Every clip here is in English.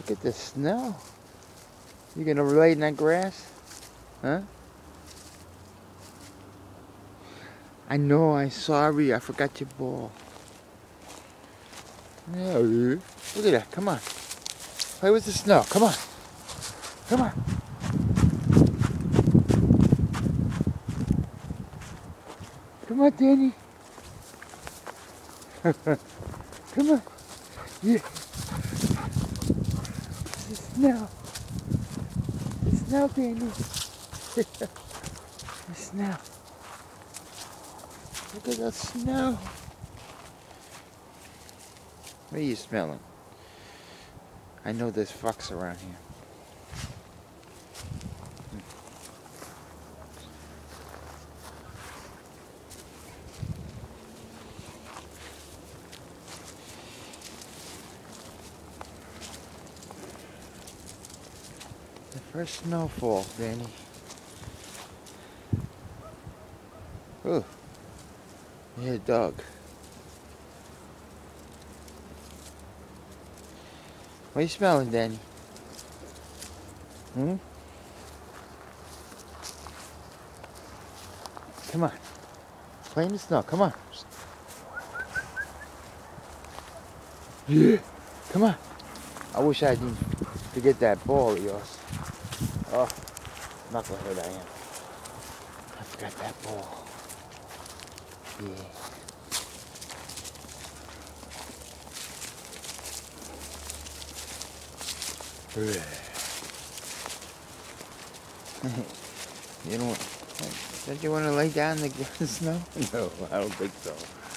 Look at the snow. You gonna lay in that grass? Huh? I know, I'm sorry. I forgot your ball. No. Look at that. Come on. Play with the snow. Come on. Come on. Come on, Danny. Come on. Yeah. The snow. The snow, Danny. The snow. Look at the snow. What are you smelling? I know there's fucks around here. The first snowfall, Danny. Ooh. Yeah, dog. What are you smelling, Danny? Hmm? Come on. Play in the snow. Come on. Yeah. Come on. I wish I didn't forget that ball of yours. Oh, knucklehead I am. I forgot that ball. Yeah. You don't you want to lay down in the snow? No, I don't think so.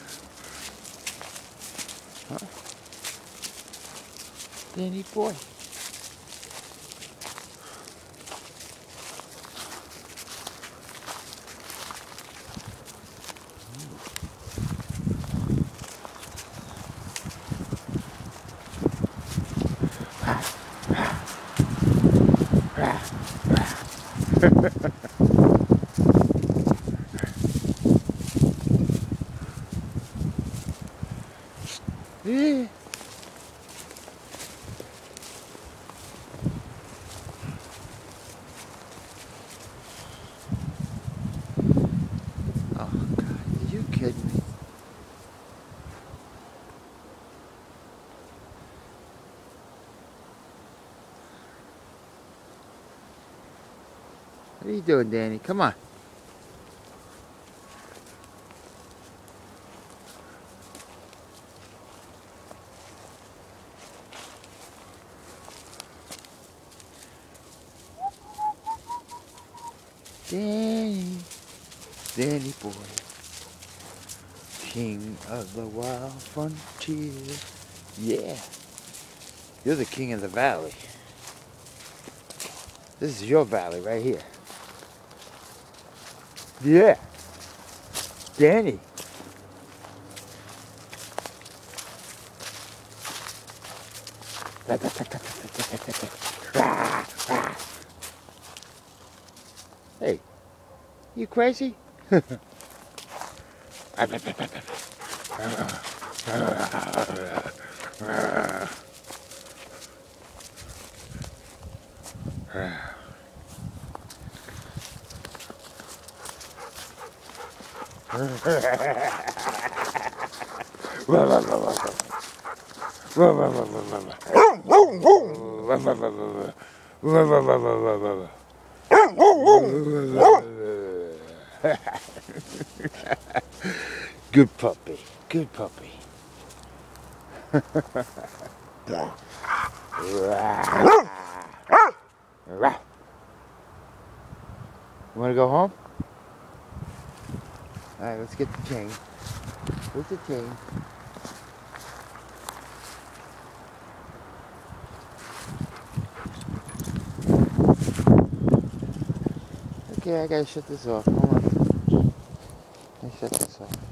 Huh? Danny boy. Yeah. Oh God, are you kidding me? What are you doing, Danny? Come on. Danny, Danny boy, king of the wild frontier. Yeah, you're the king of the valley. This is your valley right here. Yeah, Danny. Hey, you crazy? Good puppy. Good puppy. You want to go home? Alright, let's get the chain. Where's the chain? Okay, I gotta shut this off. Hold on. Let me shut this off.